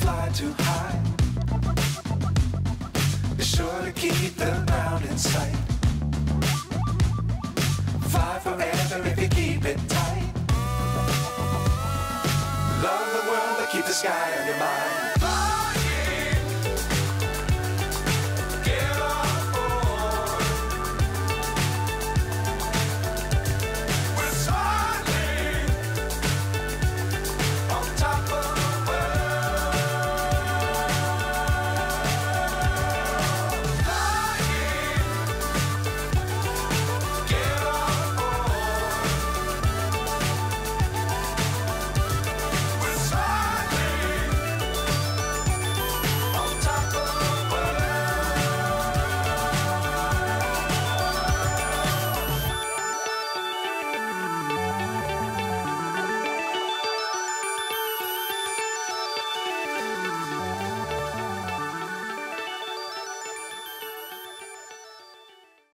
fly too high. Be sure to keep the ground in sight. Fly forever if you keep it tight. Love the world, but keep the sky on your mind.